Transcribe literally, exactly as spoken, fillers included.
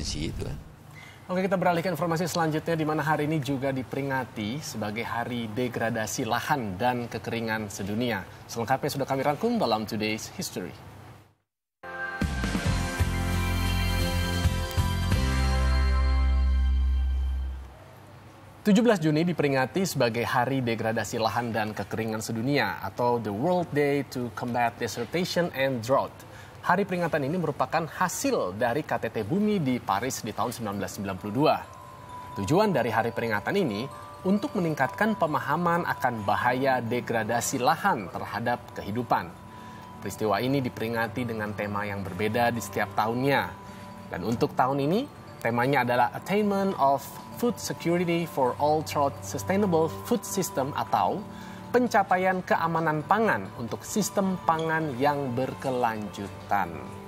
emergency itu kan. Oke, kita beralih ke informasi selanjutnya di mana hari ini juga diperingati sebagai Hari Degradasi Lahan dan Kekeringan Sedunia. Selengkapnya sudah kami rangkum dalam Today's History. tujuh belas Juni diperingati sebagai Hari Degradasi Lahan dan Kekeringan Sedunia atau The World Day to Combat Desertation and Drought. Hari peringatan ini merupakan hasil dari K T T Bumi di Paris di tahun seribu sembilan ratus sembilan puluh dua. Tujuan dari hari peringatan ini untuk meningkatkan pemahaman akan bahaya degradasi lahan terhadap kehidupan. Peristiwa ini diperingati dengan tema yang berbeda di setiap tahunnya. Dan untuk tahun ini, temanya adalah Attainment of Food Security for All Through Sustainable Food System atau pencapaian keamanan pangan untuk sistem pangan yang berkelanjutan.